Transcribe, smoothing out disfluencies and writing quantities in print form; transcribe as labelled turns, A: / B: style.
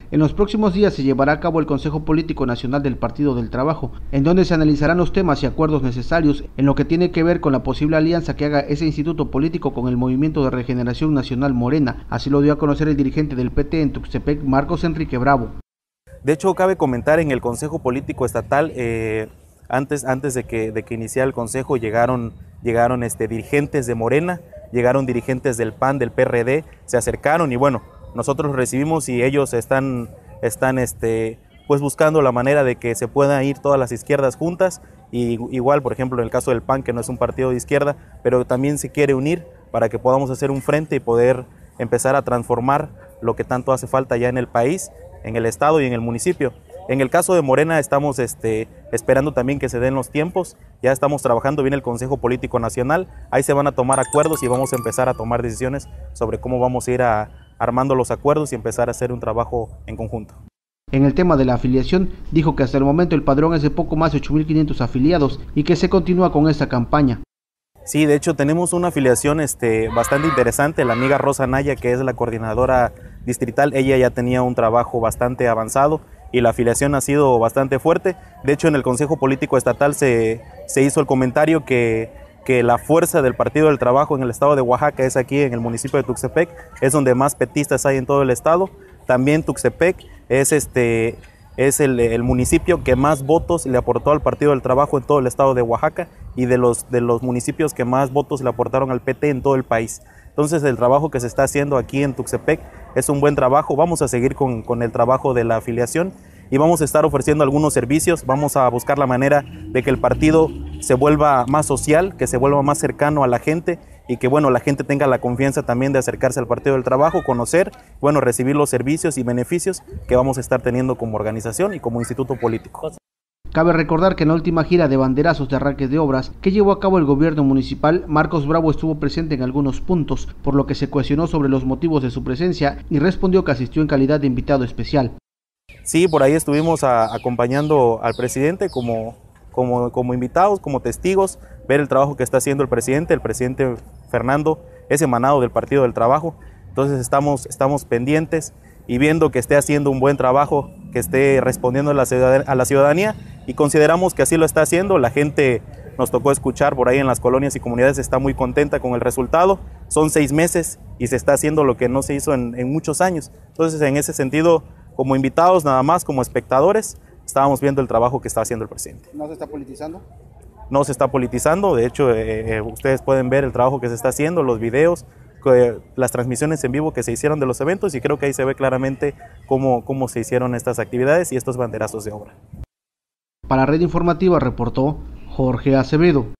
A: En los próximos días se llevará a cabo el Consejo Político Nacional del Partido del Trabajo, en donde se analizarán los temas y acuerdos necesarios en lo que tiene que ver con la posible alianza que haga ese instituto político con el Movimiento de Regeneración Nacional Morena. Así lo dio a conocer el dirigente del PT en Tuxtepec, Marcos Enrique Bravo.
B: De hecho, cabe comentar en el Consejo Político Estatal, antes de que iniciara el Consejo, llegaron dirigentes de Morena, llegaron dirigentes del PAN, del PRD, se acercaron y bueno, nosotros los recibimos y ellos están pues buscando la manera de que se puedan ir todas las izquierdas juntas, y igual, por ejemplo, en el caso del PAN, que no es un partido de izquierda, pero también se quiere unir para que podamos hacer un frente y poder empezar a transformar lo que tanto hace falta ya en el país, en el estado y en el municipio. En el caso de Morena estamos esperando también que se den los tiempos, ya estamos trabajando bien el Consejo Político Nacional, ahí se van a tomar acuerdos y vamos a empezar a tomar decisiones sobre cómo vamos a ir armando los acuerdos y empezar a hacer un trabajo en conjunto.
A: En el tema de la afiliación, dijo que hasta el momento el padrón es de poco más de 8.500 afiliados y que se continúa con esta campaña.
B: Sí, de hecho tenemos una afiliación bastante interesante. La amiga Rosa Naya, que es la coordinadora distrital, ella ya tenía un trabajo bastante avanzado y la afiliación ha sido bastante fuerte. De hecho, en el Consejo Político Estatal se hizo el comentario que la fuerza del Partido del Trabajo en el estado de Oaxaca es aquí en el municipio de Tuxtepec, es donde más petistas hay en todo el estado. También Tuxtepec es el municipio que más votos le aportó al Partido del Trabajo en todo el estado de Oaxaca y de los municipios que más votos le aportaron al PT en todo el país. Entonces el trabajo que se está haciendo aquí en Tuxtepec es un buen trabajo. Vamos a seguir con el trabajo de la afiliación y vamos a estar ofreciendo algunos servicios. Vamos a buscar la manera de que el partido se vuelva más social, que se vuelva más cercano a la gente y que bueno, la gente tenga la confianza también de acercarse al Partido del Trabajo, conocer, bueno, recibir los servicios y beneficios que vamos a estar teniendo como organización y como instituto político.
A: Cabe recordar que en la última gira de banderazos de arranques de obras que llevó a cabo el gobierno municipal, Marcos Bravo estuvo presente en algunos puntos, por lo que se cuestionó sobre los motivos de su presencia y respondió que asistió en calidad de invitado especial.
B: Sí, por ahí estuvimos acompañando al presidente como invitados, como testigos, ver el trabajo que está haciendo el presidente Fernando es emanado del Partido del Trabajo, entonces estamos pendientes y viendo que esté haciendo un buen trabajo, que esté respondiendo a la ciudadanía y consideramos que así lo está haciendo. La gente nos tocó escuchar por ahí en las colonias y comunidades, está muy contenta con el resultado, son 6 meses y se está haciendo lo que no se hizo en muchos años, entonces en ese sentido, como invitados nada más, como espectadores, estábamos viendo el trabajo que está haciendo el presidente.
A: ¿No se está politizando?
B: No se está politizando, de hecho ustedes pueden ver el trabajo que se está haciendo, los videos, las transmisiones en vivo que se hicieron de los eventos y creo que ahí se ve claramente cómo se hicieron estas actividades y estos banderazos de obra.
A: Para Red Informativa reportó Jorge Acevedo.